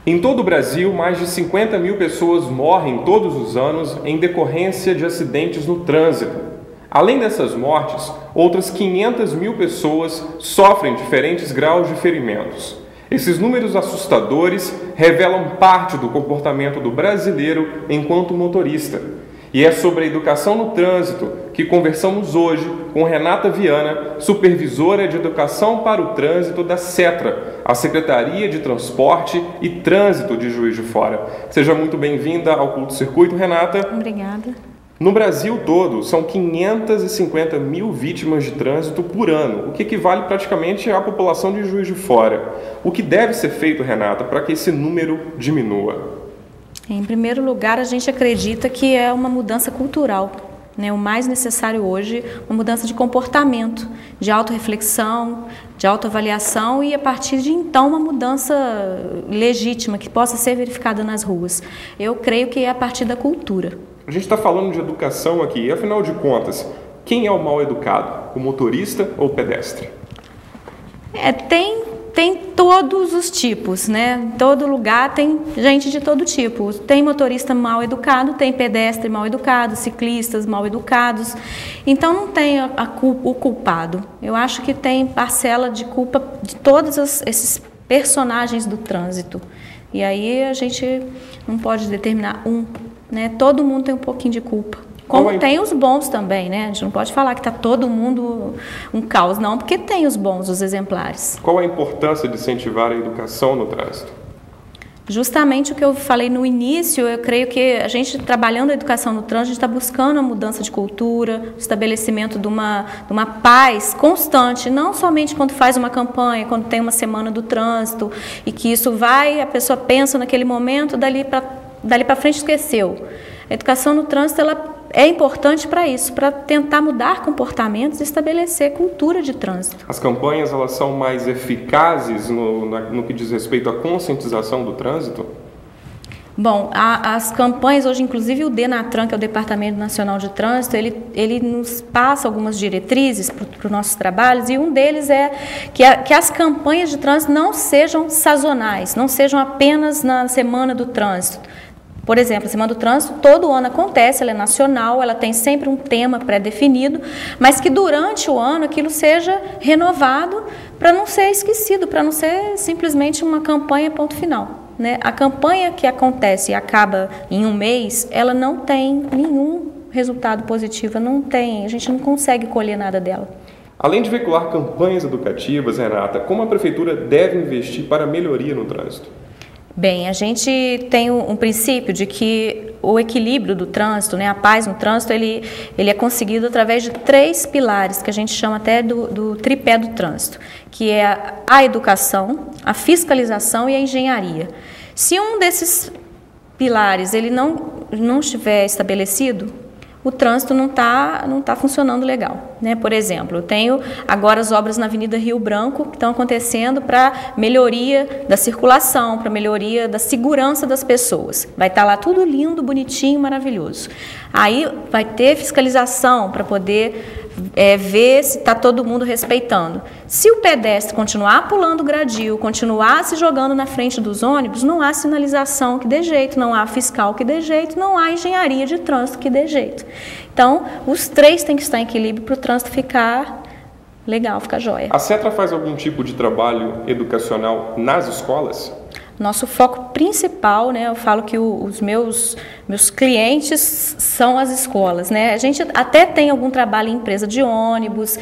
Em todo o Brasil, mais de 50 mil pessoas morrem todos os anos em decorrência de acidentes no trânsito. Além dessas mortes, outras 500 mil pessoas sofrem diferentes graus de ferimentos. Esses números assustadores revelam parte do comportamento do brasileiro enquanto motorista. E é sobre a educação no trânsito que conversamos hoje com Renata Viana, supervisora de Educação para o Trânsito da SETRA, a Secretaria de Transporte e Trânsito de Juiz de Fora. Seja muito bem-vinda ao Curto Circuito, Renata. Obrigada. No Brasil todo, são 550 mil vítimas de trânsito por ano, o que equivale praticamente à população de Juiz de Fora. O que deve ser feito, Renata, para que esse número diminua? Em primeiro lugar, a gente acredita que é uma mudança cultural, né? O mais necessário hoje, uma mudança de comportamento, de autorreflexão, de autoavaliação e, a partir de então, uma mudança legítima que possa ser verificada nas ruas. Eu creio que é a partir da cultura. A gente está falando de educação aqui, e afinal de contas, quem é o mal educado? O motorista ou o pedestre? Tem todos os tipos, né? Em todo lugar tem gente de todo tipo. Tem motorista mal educado, tem pedestre mal educado, ciclistas mal educados. Então não tem o culpado. Eu acho que tem parcela de culpa de todos esses personagens do trânsito. E aí a gente não pode determinar né? Todo mundo tem um pouquinho de culpa. Como tem os bons também, né? A gente não pode falar que está todo mundo um caos, não, porque tem os bons, os exemplares. Qual a importância de incentivar a educação no trânsito? Justamente o que eu falei no início, eu creio que a gente, trabalhando a educação no trânsito, a gente está buscando a mudança de cultura, o estabelecimento de uma paz constante, não somente quando faz uma campanha, quando tem uma semana do trânsito, e que isso a pessoa pensa naquele momento, dali para frente esqueceu. A educação no trânsito, ela é importante para isso, para tentar mudar comportamentos e estabelecer cultura de trânsito. As campanhas, elas são mais eficazes no que diz respeito à conscientização do trânsito? Bom, as campanhas hoje, inclusive o DENATRAN, que é o Departamento Nacional de Trânsito, ele nos passa algumas diretrizes para os nossos trabalhos, e um deles é que as campanhas de trânsito não sejam sazonais, não sejam apenas na semana do trânsito. Por exemplo, a Semana do Trânsito todo ano acontece, ela é nacional, ela tem sempre um tema pré-definido, mas que durante o ano aquilo seja renovado para não ser esquecido, para não ser simplesmente uma campanha ponto final, né? A campanha que acontece e acaba em um mês, ela não tem nenhum resultado positivo, a gente não consegue colher nada dela. Além de veicular campanhas educativas, Renata, como a Prefeitura deve investir para a melhoria no trânsito? Bem, a gente tem um princípio de que o equilíbrio do trânsito, né, a paz no trânsito, ele é conseguido através de 3 pilares, que a gente chama até do tripé do trânsito, que é a educação, a fiscalização e a engenharia. Se um desses pilares ele não estiver estabelecido, o trânsito não tá funcionando legal, né? Por exemplo, eu tenho agora as obras na Avenida Rio Branco que estão acontecendo para melhoria da circulação, para melhoria da segurança das pessoas. Vai estar lá tudo lindo, bonitinho, maravilhoso. Aí vai ter fiscalização para poder ver se está todo mundo respeitando. Se o pedestre continuar pulando gradil, continuar se jogando na frente dos ônibus, não há sinalização que dê jeito, não há fiscal que dê jeito, não há engenharia de trânsito que dê jeito. Então, os 3 têm que estar em equilíbrio para o trânsito ficar legal, ficar jóia. A SETRA faz algum tipo de trabalho educacional nas escolas? Nosso foco principal, né, eu falo que os meus clientes são as escolas, né? A gente até tem algum trabalho em empresa de ônibus,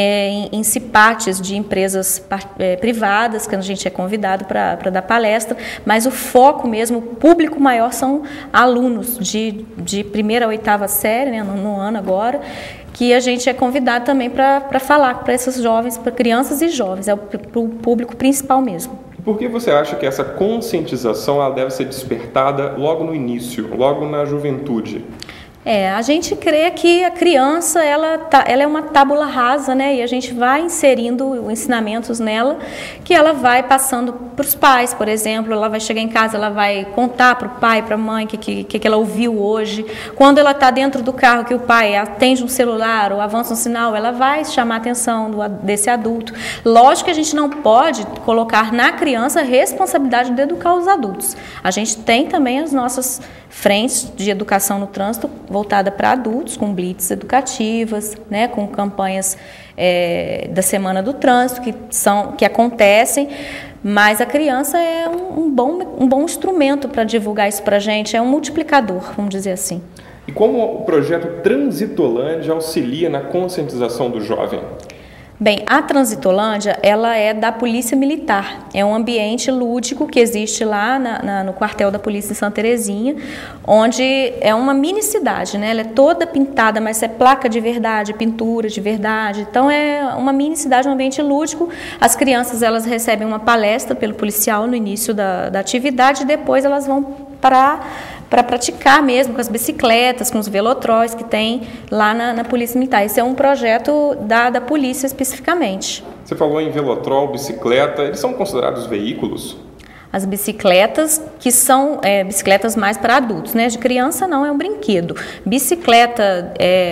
em CIPATs de empresas privadas, que a gente é convidado para dar palestra, mas o foco mesmo, o público maior são alunos de 1ª a 8ª série, né, no ano agora, que a gente é convidado também para falar para esses jovens, para crianças e jovens, é o público principal mesmo. Por que você acha que essa conscientização ela deve ser despertada logo no início, logo na juventude? A gente crê que a criança ela é uma tábula rasa, né? E a gente vai inserindo ensinamentos nela, que ela vai passando para os pais, por exemplo. Ela vai chegar em casa, ela vai contar para o pai, para a mãe, o que ela ouviu hoje. Quando ela está dentro do carro, que o pai atende um celular ou avança um sinal, ela vai chamar a atenção desse adulto. Lógico que a gente não pode colocar na criança a responsabilidade de educar os adultos. A gente tem também as nossas frentes de educação no trânsito voltada para adultos, com blitz educativas, né, com campanhas da Semana do Trânsito, que acontecem, mas a criança é um bom instrumento para divulgar isso para a gente, é um multiplicador, vamos dizer assim. E como o projeto Transitolândia auxilia na conscientização do jovem? Bem, a Transitolândia, ela é da Polícia Militar, é um ambiente lúdico que existe lá no quartel da Polícia em Santa Terezinha, onde é uma mini cidade, né? Ela é toda pintada, mas é placa de verdade, pintura de verdade, então é uma mini cidade, um ambiente lúdico. As crianças, elas recebem uma palestra pelo policial no início da atividade e depois elas vão para praticar mesmo com as bicicletas, com os velotróis que tem lá na Polícia Militar. Esse é um projeto da polícia especificamente. Você falou em velotrol, bicicleta, eles são considerados veículos? As bicicletas, que são bicicletas mais para adultos, né? De criança não, é um brinquedo. Bicicleta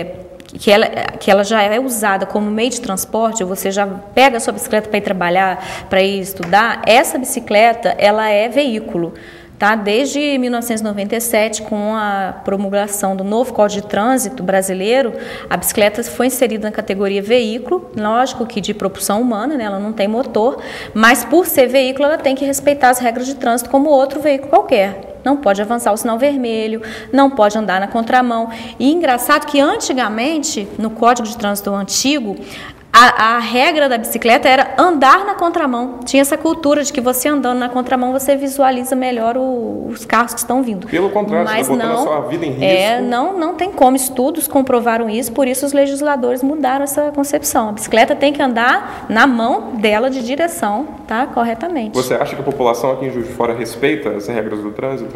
que ela já é usada como meio de transporte, você já pega a sua bicicleta para ir trabalhar, para ir estudar, essa bicicleta, ela é veículo. Tá? Desde 1997, com a promulgação do novo Código de Trânsito brasileiro, a bicicleta foi inserida na categoria veículo, lógico que de propulsão humana, né? Ela não tem motor, mas por ser veículo ela tem que respeitar as regras de trânsito como outro veículo qualquer. Não pode avançar o sinal vermelho, não pode andar na contramão. E engraçado que antigamente, no Código de Trânsito antigo, a regra da bicicleta era andar na contramão. Tinha essa cultura de que você andando na contramão, você visualiza melhor os carros que estão vindo. Pelo contrário, você está botando a sua vida em risco. Não tem como. Estudos comprovaram isso, por isso os legisladores mudaram essa concepção. A bicicleta tem que andar na mão dela de direção, tá? Corretamente. Você acha que a população aqui em Juiz de Fora respeita as regras do trânsito?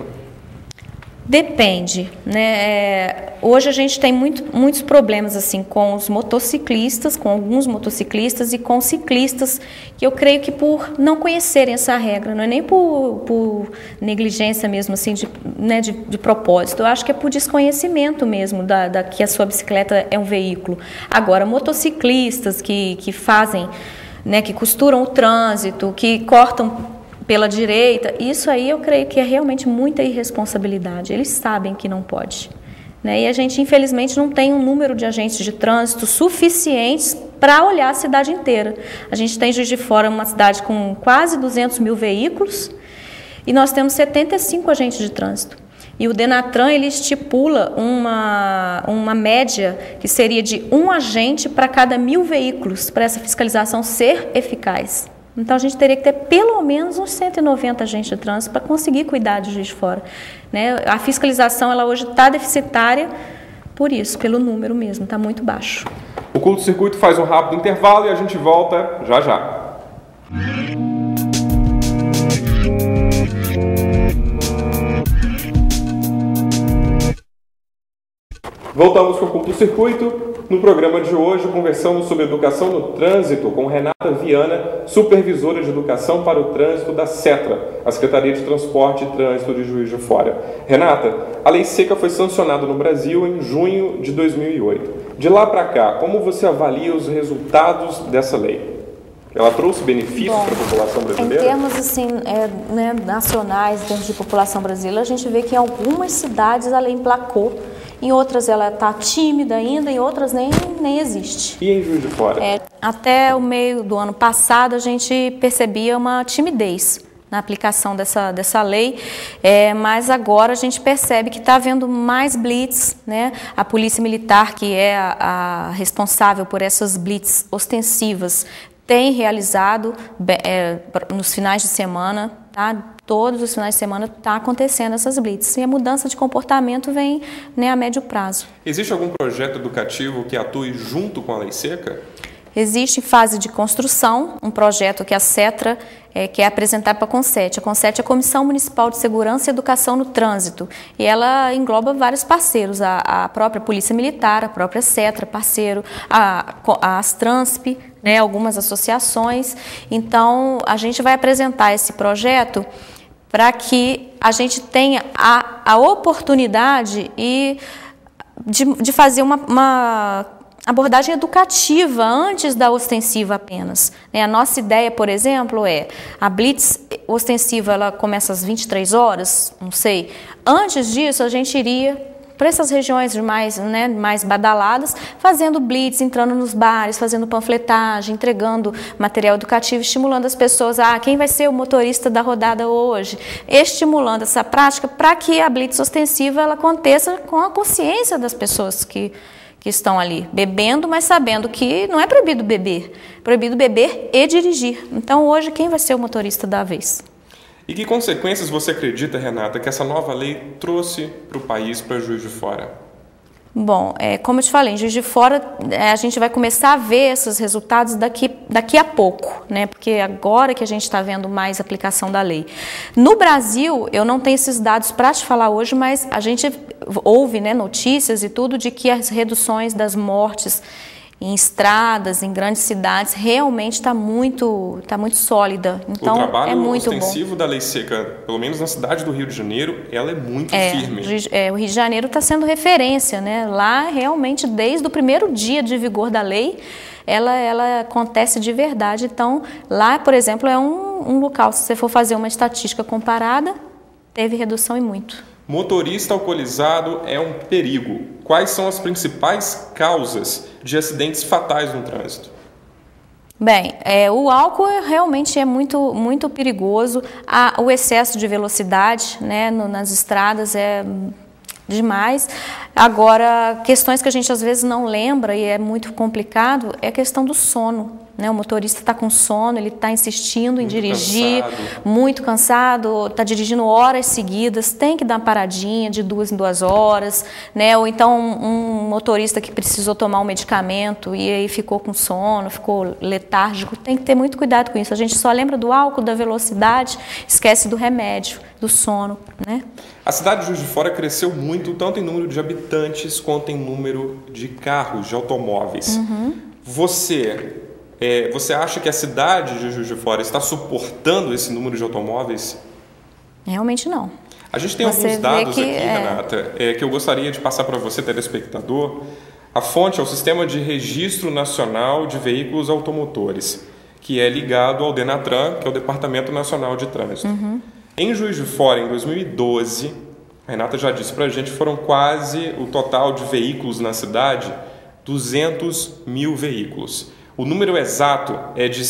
Depende, né? Hoje a gente tem muitos problemas assim com os motociclistas, com alguns motociclistas e com ciclistas, que eu creio que por não conhecerem essa regra, não é nem por negligência mesmo, assim, de propósito. Eu acho que é por desconhecimento mesmo que a sua bicicleta é um veículo. Agora, motociclistas que fazem, né, que costuram o trânsito, que cortam pela direita, isso aí eu creio que é realmente muita irresponsabilidade. Eles sabem que não pode, né? E a gente, infelizmente, não tem um número de agentes de trânsito suficientes para olhar a cidade inteira. A gente tem Juiz de Fora, uma cidade com quase 200 mil veículos, e nós temos 75 agentes de trânsito. E o Denatran, ele estipula uma média que seria de um agente para cada 1.000 veículos, para essa fiscalização ser eficaz. Então, a gente teria que ter pelo menos uns 190 agentes de trânsito para conseguir cuidar de Juiz de Fora, né? A fiscalização, ela hoje está deficitária por isso, pelo número mesmo, está muito baixo. O Curto Circuito faz um rápido intervalo e a gente volta já já. Voltamos com o Curto Circuito. No programa de hoje, conversamos sobre educação no trânsito com Renata Viana, supervisora de educação para o trânsito da SETRA, a Secretaria de Transporte e Trânsito de Juiz de Fora. Renata, a Lei Seca foi sancionada no Brasil em junho de 2008. De lá para cá, como você avalia os resultados dessa lei? Ela trouxe benefícios para a população brasileira? Em termos assim, nacionais, em termos de população brasileira, a gente vê que em algumas cidades a lei emplacou. Em outras ela está tímida ainda, em outras nem existe. E em Juiz de Fora? Até o meio do ano passado a gente percebia uma timidez na aplicação dessa lei, mas agora a gente percebe que está havendo mais blitz, né? A Polícia Militar, que é a responsável por essas blitz ostensivas, tem realizado nos finais de semana, tá? Todos os finais de semana está acontecendo essas blitz. E a mudança de comportamento vem, né, a médio prazo. Existe algum projeto educativo que atue junto com a Lei Seca? Existe em fase de construção um projeto que a CETRA quer apresentar para a CONSET. A CONSET é a Comissão Municipal de Segurança e Educação no Trânsito, e ela engloba vários parceiros, a própria Polícia Militar, a própria CETRA, parceiro, a Astransp, né, algumas associações. Então, a gente vai apresentar esse projeto para que a gente tenha a oportunidade de fazer uma abordagem educativa antes da ostensiva apenas. A nossa ideia, por exemplo, a blitz ostensiva ela começa às 23 horas, não sei. Antes disso, a gente iria para essas regiões mais badaladas, fazendo blitz, entrando nos bares, fazendo panfletagem, entregando material educativo, estimulando as pessoas, quem vai ser o motorista da rodada hoje? Estimulando essa prática para que a blitz ostensiva ela aconteça com a consciência das pessoas que estão ali, bebendo, mas sabendo que não é proibido beber e dirigir. Então, hoje, quem vai ser o motorista da vez? E que consequências você acredita, Renata, que essa nova lei trouxe para o país, para Juiz de Fora? Bom, como eu te falei, em Juiz de Fora a gente vai começar a ver esses resultados daqui a pouco, né? Porque agora que a gente está vendo mais aplicação da lei. No Brasil, eu não tenho esses dados para te falar hoje, mas a gente ouve, né, notícias e tudo de que as reduções das mortes em estradas, em grandes cidades, realmente está muito sólida. Então, o trabalho é muito ostensivo da lei seca, pelo menos na cidade do Rio de Janeiro, ela é muito firme. O Rio de Janeiro está sendo referência, né? Lá, realmente, desde o primeiro dia de vigor da lei, ela acontece de verdade. Então, lá, por exemplo, é um local, se você for fazer uma estatística comparada, teve redução e muito. Motorista alcoolizado é um perigo. Quais são as principais causas de acidentes fatais no trânsito? Bem, o álcool realmente é muito perigoso. O excesso de velocidade, né, nas estradas é demais. Agora, questões que a gente às vezes não lembra e é muito complicado é a questão do sono. O motorista está com sono, ele está insistindo em dirigir, muito cansado, está dirigindo horas seguidas, tem que dar uma paradinha de 2 em 2 horas, né? Ou então um motorista que precisou tomar um medicamento e aí ficou com sono, ficou letárgico, tem que ter muito cuidado com isso. A gente só lembra do álcool, da velocidade, esquece do remédio, do sono, né? A cidade de Juiz de Fora cresceu muito, tanto em número de habitantes quanto em número de carros, de automóveis. Você acha que a cidade de Juiz de Fora está suportando esse número de automóveis? Realmente não. A gente tem alguns dados aqui, Renata, que eu gostaria de passar para você, telespectador. A fonte é o Sistema de Registro Nacional de Veículos Automotores, que é ligado ao DENATRAN, que é o Departamento Nacional de Trânsito. Em Juiz de Fora, em 2012, a Renata já disse para a gente, foram quase o total de veículos na cidade, 200 mil veículos. O número exato é de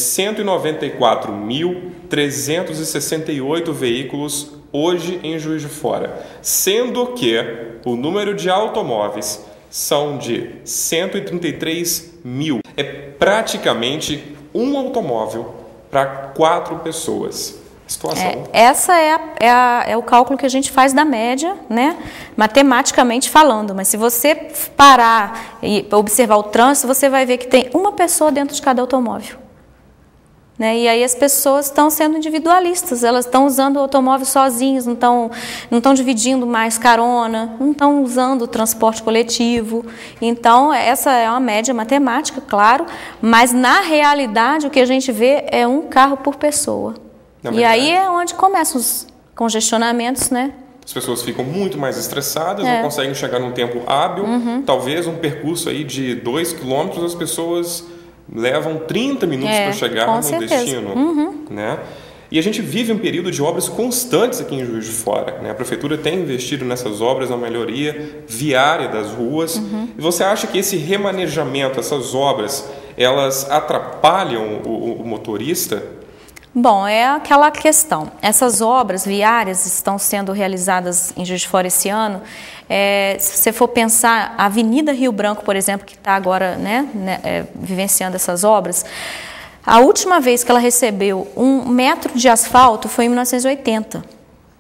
194.368 veículos hoje em Juiz de Fora, sendo que o número de automóveis são de 133 mil. É praticamente um automóvel para 4 pessoas. Situação. Essa é o cálculo que a gente faz da média, né? Matematicamente falando, mas se você parar e observar o trânsito, você vai ver que tem uma pessoa dentro de cada automóvel. Né? E aí as pessoas estão sendo individualistas, elas estão usando o automóvel sozinhas, não estão dividindo mais carona, não estão usando o transporte coletivo. Então, essa é uma média matemática, claro, mas na realidade o que a gente vê é um carro por pessoa. E aí é onde começam os congestionamentos, né? As pessoas ficam muito mais estressadas, não conseguem chegar num tempo hábil. Talvez um percurso aí de 2 quilômetros, as pessoas levam 30 minutos para chegar no destino. Né? E a gente vive um período de obras constantes aqui em Juiz de Fora. Né? A Prefeitura tem investido nessas obras, na melhoria viária das ruas. E você acha que esse remanejamento, essas obras, elas atrapalham o motorista? Bom, é aquela questão. Essas obras viárias estão sendo realizadas em Juiz de Fora esse ano. Se você for pensar, a Avenida Rio Branco, por exemplo, que está agora vivenciando essas obras, a última vez que ela recebeu 1 metro de asfalto foi em 1980.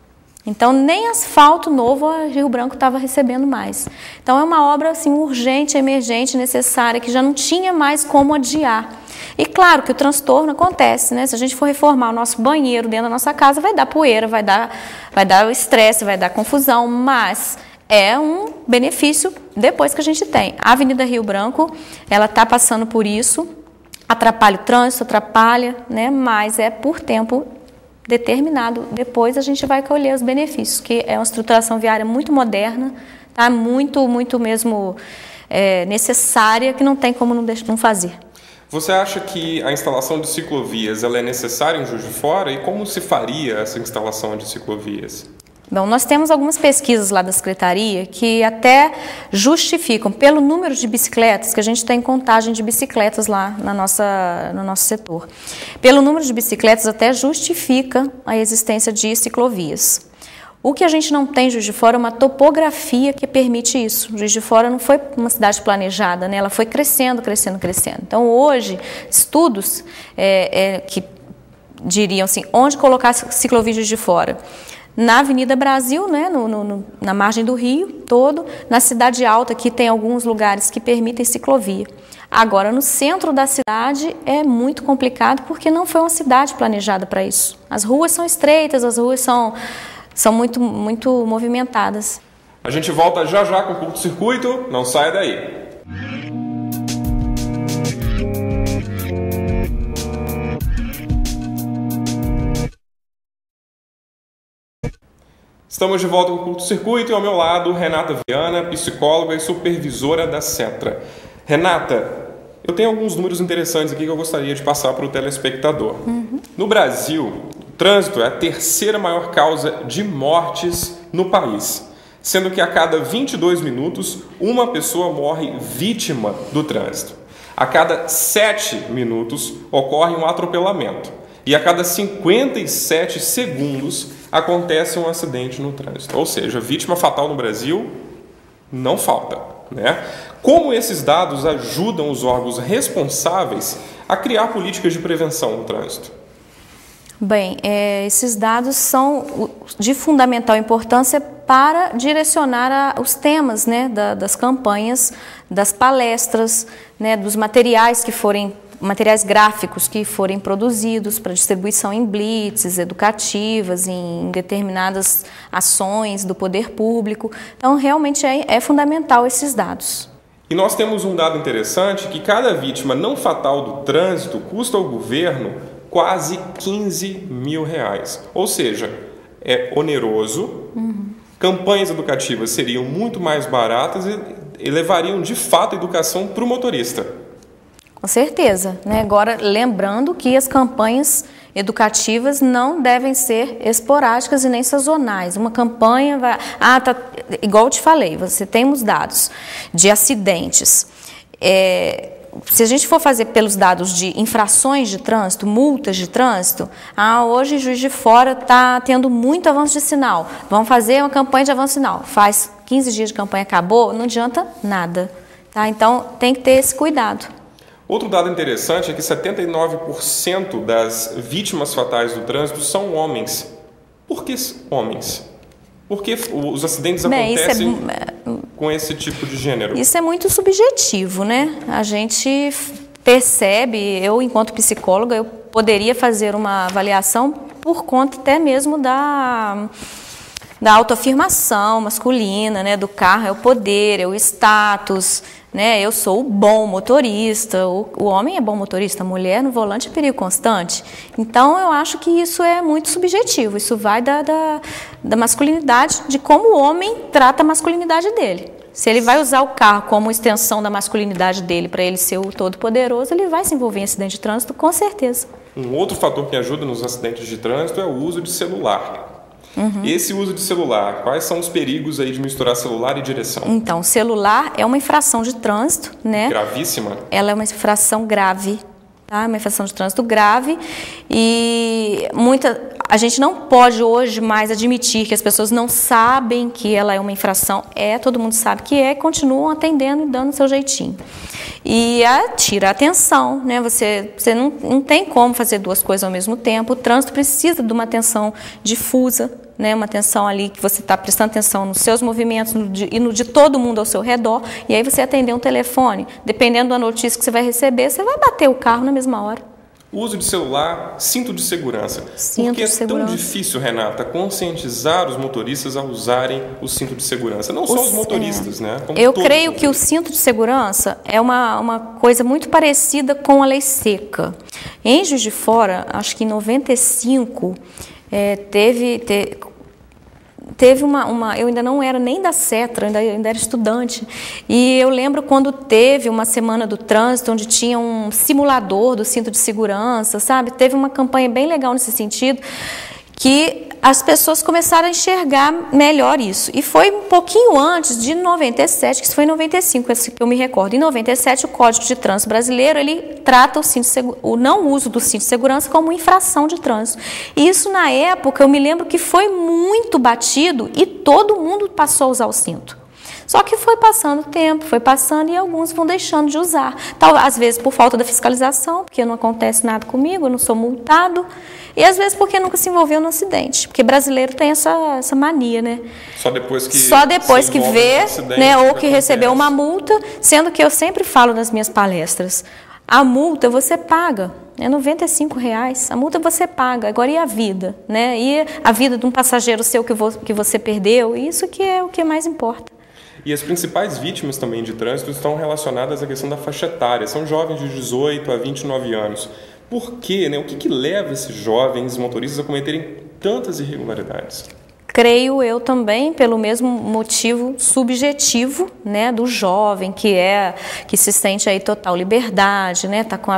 Então, nem asfalto novo a Rio Branco estava recebendo mais. Então, é uma obra assim, urgente, emergente, necessária, que já não tinha mais como adiar. E claro que o transtorno acontece, né? Se a gente for reformar o nosso banheiro dentro da nossa casa, vai dar poeira, vai dar o estresse, vai dar confusão, mas é um benefício depois que a gente tem. A Avenida Rio Branco, ela está passando por isso, atrapalha o trânsito, atrapalha, né? Mas é por tempo determinado. Depois a gente vai colher os benefícios, que é uma estruturação viária muito moderna, tá? Muito mesmo necessária, que não tem como não fazer. Você acha que a instalação de ciclovias ela é necessária em Juiz de Fora e como se faria essa instalação de ciclovias? Bom, nós temos algumas pesquisas lá da Secretaria que até justificam, pelo número de bicicletas, que a gente tem contagem de bicicletas lá no nosso setor. Pelo número de bicicletas até justifica a existência de ciclovias. O que a gente não tem em Juiz de Fora é uma topografia que permite isso. Juiz de Fora não foi uma cidade planejada, né? Ela foi crescendo. Então, hoje, estudos que diriam assim, onde colocar ciclovia em Juiz de Fora? Na Avenida Brasil, né, na margem do rio todo, na Cidade Alta, que tem alguns lugares que permitem ciclovia. Agora, no centro da cidade é muito complicado porque não foi uma cidade planejada para isso. As ruas são estreitas, as ruas são muito movimentadas. A gente volta já com o curto-circuito, não saia daí. Estamos de volta com o curto-circuito e ao meu lado, Renata Viana, psicóloga e supervisora da Setra. Renata, eu tenho alguns números interessantes aqui que eu gostaria de passar para o telespectador. No Brasil, o trânsito é a terceira maior causa de mortes no país, sendo que a cada 22 minutos, uma pessoa morre vítima do trânsito. A cada 7 minutos, ocorre um atropelamento. E a cada 57 segundos acontece um acidente no trânsito. Ou seja, vítima fatal no Brasil não falta, né? Como esses dados ajudam os órgãos responsáveis a criar políticas de prevenção no trânsito? Bem, esses dados são de fundamental importância para direcionar os temas, né, das campanhas, das palestras, né, dos materiais gráficos que forem produzidos para distribuição em blitzes educativas, em determinadas ações do poder público. Então, realmente é fundamental esses dados. E nós temos um dado interessante que cada vítima não fatal do trânsito custa ao governo quase R$15 mil. Ou seja, é oneroso, campanhas educativas seriam muito mais baratas e levariam de fato a educação para o motorista. Com certeza, né? Agora, lembrando que as campanhas educativas não devem ser esporádicas e nem sazonais. Uma campanha vai... igual eu te falei, você tem os dados de acidentes. Se a gente for fazer pelos dados de infrações de trânsito, multas de trânsito, hoje Juiz de Fora está tendo muito avanço de sinal. Vamos fazer uma campanha de avanço de sinal. Faz 15 dias de campanha, acabou, não adianta nada. Tá? Então, tem que ter esse cuidado. Outro dado interessante é que 79% das vítimas fatais do trânsito são homens. Por que homens? Por que os acidentes acontecem com esse tipo de gênero? Isso é muito subjetivo, né? A gente percebe, eu enquanto psicóloga, eu poderia fazer uma avaliação por conta até mesmo da autoafirmação masculina, né? Do carro é o poder, é o status, né? Eu sou o bom motorista, o homem é bom motorista, a mulher no volante é perigo constante. Então, eu acho que isso é muito subjetivo, isso vai da masculinidade, de como o homem trata a masculinidade dele. Se ele vai usar o carro como extensão da masculinidade dele para ele ser o todo-poderoso, ele vai se envolver em acidente de trânsito, com certeza. Um outro fator que ajuda nos acidentes de trânsito é o uso de celular. Esse uso de celular, quais são os perigos aí de misturar celular e direção? Então, celular é uma infração de trânsito, né? Gravíssima? Ela é uma infração grave, tá? Uma infração de trânsito grave e a gente não pode hoje mais admitir que as pessoas não sabem que ela é uma infração. Todo mundo sabe que e continuam atendendo e dando o seu jeitinho. E tira a atenção, né? Você não tem como fazer duas coisas ao mesmo tempo. O trânsito precisa de uma atenção difusa, né, uma atenção ali que você está prestando atenção nos seus movimentos e no de todo mundo ao seu redor, e aí você atender um telefone, dependendo da notícia que você vai receber, você vai bater o carro na mesma hora. O uso de celular, cinto de segurança. Cinto Por que de segurança. É tão difícil, Renata, conscientizar os motoristas a usarem o cinto de segurança? Não só os motoristas, né? Como eu todos creio os que o cinto de segurança é uma coisa muito parecida com a lei seca. Em Juiz de Fora, acho que em 95, teve uma... Eu ainda não era nem da CETRA, ainda era estudante. E eu lembro quando teve uma semana do trânsito, onde tinha um simulador do cinto de segurança, sabe? Teve uma campanha bem legal nesse sentido, que as pessoas começaram a enxergar melhor isso. E foi um pouquinho antes de 97, que isso foi em 95, que eu me recordo. Em 97, o Código de Trânsito Brasileiro, ele trata o não uso do cinto de segurança como infração de trânsito. E isso, na época, eu me lembro que foi muito batido e todo mundo passou a usar o cinto. Só que foi passando o tempo, foi passando e alguns vão deixando de usar. Às vezes por falta da fiscalização, porque não acontece nada comigo, eu não sou multado. E às vezes porque nunca se envolveu no acidente. Porque brasileiro tem essa mania, né? Só depois que vê, né, ou que recebeu uma multa, sendo que eu sempre falo nas minhas palestras, a multa você paga. É R$95, a multa você paga, agora e a vida? Né? E a vida de um passageiro seu que você perdeu, isso que é o que mais importa. E as principais vítimas também de trânsito estão relacionadas à questão da faixa etária. São jovens de 18 a 29 anos. Por quê? Né? O que leva esses jovens motoristas a cometerem tantas irregularidades? Creio eu também pelo mesmo motivo subjetivo, né, do jovem que se sente aí total liberdade, né, tá com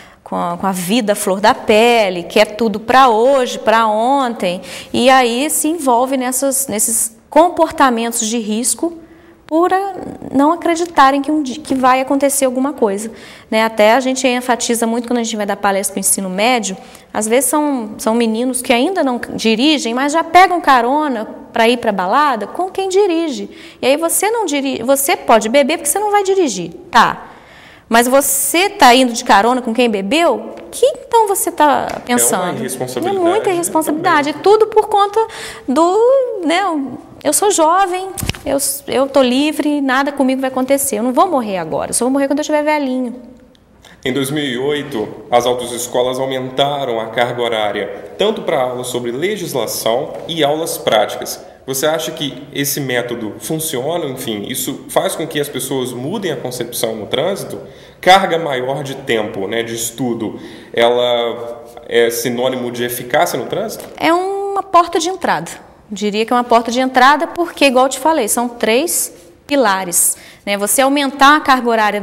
a vida à flor da pele, quer tudo para hoje, para ontem, e aí se envolve nesses comportamentos de risco por não acreditarem que vai acontecer alguma coisa. Né? Até a gente enfatiza muito quando a gente vai dar palestra para o ensino médio, às vezes são meninos que ainda não dirigem, mas já pegam carona para ir para a balada com quem dirige. E aí você não dirige, você pode beber porque você não vai dirigir, tá? Mas você está indo de carona com quem bebeu? O que então você está pensando? É uma irresponsabilidade. É muita irresponsabilidade. Tudo por conta do... Né, eu sou jovem, eu estou livre, nada comigo vai acontecer. Eu não vou morrer agora, eu só vou morrer quando eu estiver velhinho. Em 2008, as autoescolas aumentaram a carga horária, tanto para aulas sobre legislação e aulas práticas. Você acha que esse método funciona? Enfim, isso faz com que as pessoas mudem a concepção no trânsito? Carga maior de tempo, né, de estudo, ela é sinônimo de eficácia no trânsito? É uma porta de entrada. Diria que é uma porta de entrada porque, igual eu te falei, são 3 pilares. Né? Você aumentar a carga horária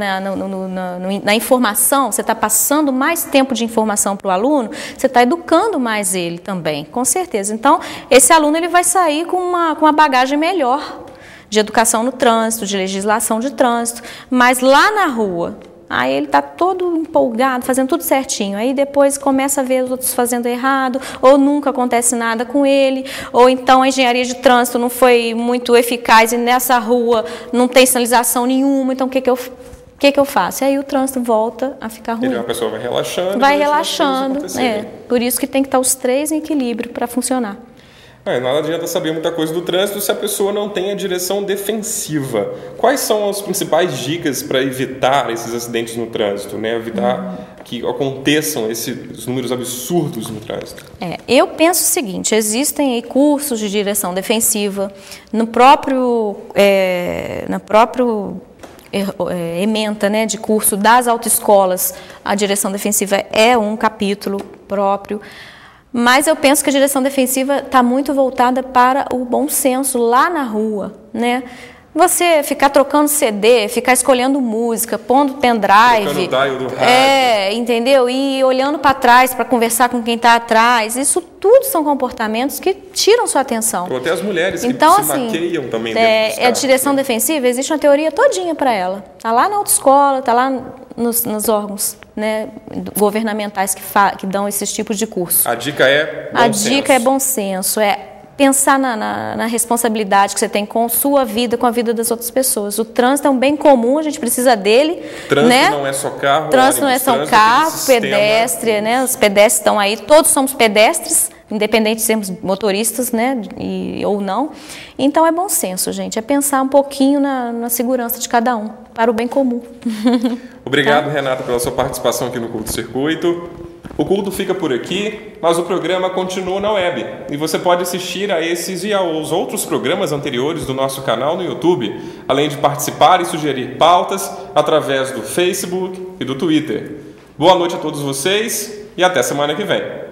na informação, você está passando mais tempo de informação para o aluno, você está educando mais ele também, com certeza. Então, esse aluno ele vai sair com uma bagagem melhor de educação no trânsito, de legislação de trânsito, mas lá na rua... Aí ele está todo empolgado, fazendo tudo certinho. Aí depois começa a ver os outros fazendo errado, ou nunca acontece nada com ele, ou então a engenharia de trânsito não foi muito eficaz e nessa rua não tem sinalização nenhuma, então o que eu faço? E aí o trânsito volta a ficar ruim. E a pessoa vai relaxando. Vai relaxando, por isso que tem que estar os 3 em equilíbrio para funcionar. Nada adianta saber muita coisa do trânsito se a pessoa não tem a direção defensiva. Quais são as principais dicas para evitar esses acidentes no trânsito, né? Evitar que aconteçam esses números absurdos no trânsito? Eu penso o seguinte, existem aí cursos de direção defensiva, no próprio ementa, né, de curso das autoescolas, a direção defensiva é um capítulo próprio. Mas eu penso que a direção defensiva está muito voltada para o bom senso lá na rua, né? Você ficar trocando CD, ficar escolhendo música, pondo pendrive, trocando o dial do rádio. Entendeu? E olhando para trás para conversar com quem está atrás, isso tudo são comportamentos que tiram sua atenção. Ou até as mulheres que então, se maqueiam também dentro dos a direção defensiva, existe uma teoria todinha para ela. Está lá na autoescola, está lá nos órgãos, né, governamentais que dão esses tipos de curso. A dica é bom senso. Dica é bom senso, pensar na responsabilidade que você tem com sua vida, com a vida das outras pessoas. O trânsito é um bem comum, a gente precisa dele. Trânsito, né? Não é só carro. Trânsito não é só carro, pedestre, né? Os pedestres estão aí, todos somos pedestres, independente de sermos motoristas, né, ou não. Então é bom senso, gente, é pensar um pouquinho na segurança de cada um, para o bem comum. Obrigado, tá? Renata, pela sua participação aqui no Curto Circuito. O culto fica por aqui, mas o programa continua na web e você pode assistir a esses e aos outros programas anteriores do nosso canal no YouTube, além de participar e sugerir pautas através do Facebook e do Twitter. Boa noite a todos vocês e até semana que vem.